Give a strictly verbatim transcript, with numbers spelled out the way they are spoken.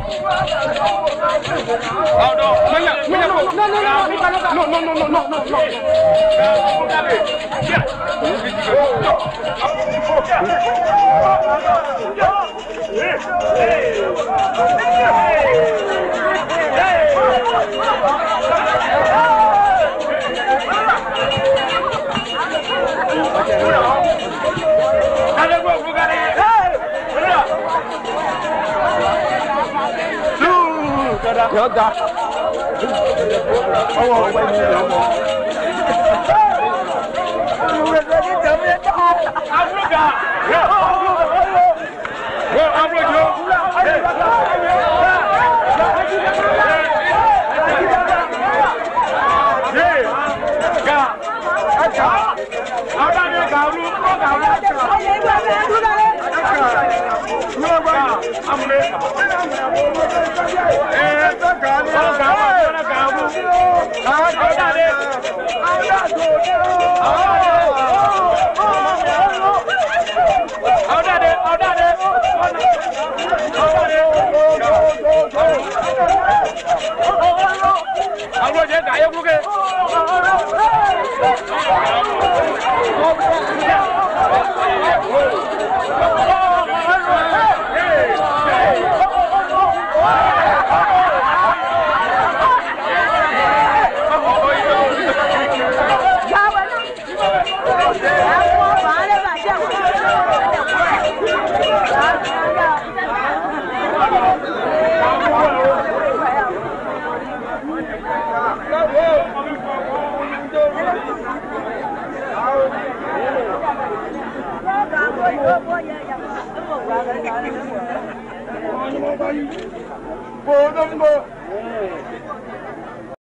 Oh no, no, no, no, no, no, no, no, no, no, no, no. Nhớ ra. Ôi quay nhiều lắm. Ông lên đi chậm đi. Ông luôn kìa. Ông luôn rồi. Ông luôn chưa? Đi. Kìa. Ông đang đi cào luôn, có cào luôn. Ngơ qua. Ông lên. Ê, tất cả đi. Ông cào luôn, nó cào luôn. Ông ra đi. Ông ra rồi. Ông ra đi, ông ra đi. Ông ra dễ cãi ông luôn kìa. Bộ đông bộ